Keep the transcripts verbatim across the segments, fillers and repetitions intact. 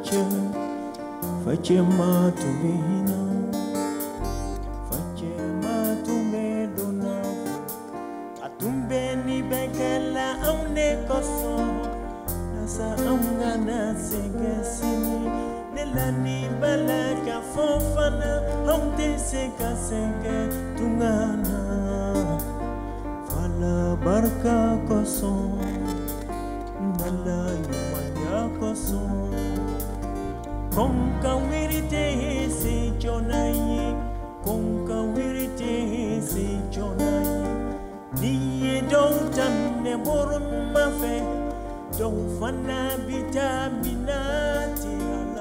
fache fache matumina fache matumedona atumbe ni bengela aune koso nasa amgana segesini nelani balaka fofana honte seka senge tungana fala barka koso nala yumanya koso konka wirite se jonayi konka wirite se jonayi niye don't tamne borum mafe don't fana vitaminati ala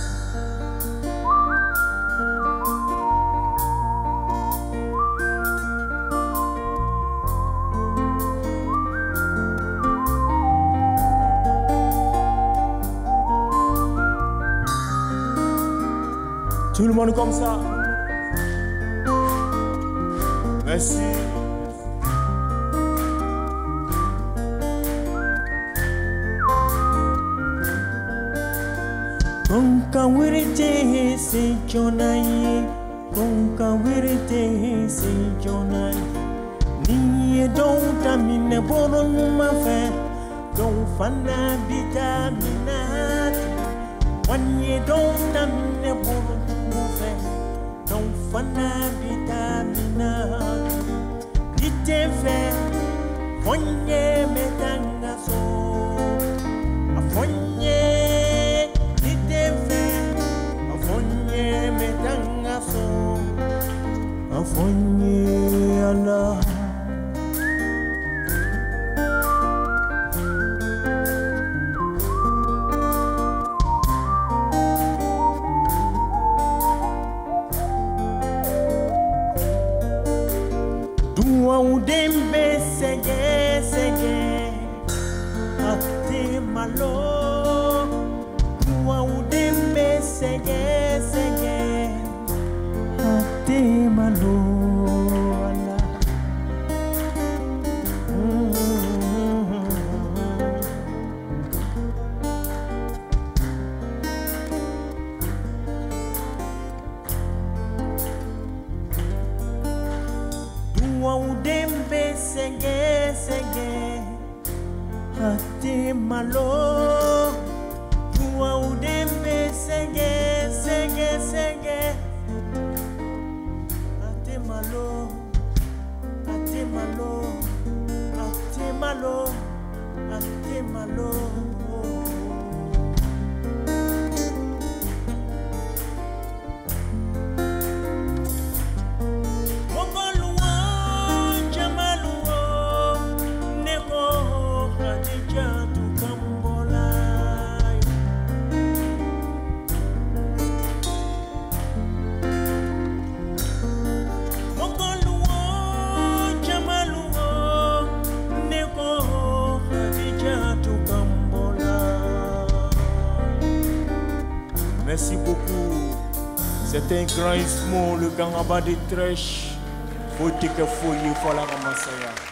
tout le monde comme ça. Merci. Konka wirite se jonayi, konka wirite se jonayi. Niye don't tamine boron mafe, don't fana vitaminati. One ye don't tamine boron mafe, don't fana vitaminati. Dite fe, fonye metanga so, a fonye. Afonye Allah Dua udembe sege sege ate malo Dua udembe sege sege ate malo Allah Dua udembe sege sege ate malo Dua udembe sege sege sege ate malo ate malo ate malo ate malo Mogaluwa jamaluwa neko Khadija tukambola Merci beaucoup. C'est un grand ismo, le Gangaba de Trèche. Faut que faut y faut la ramasser.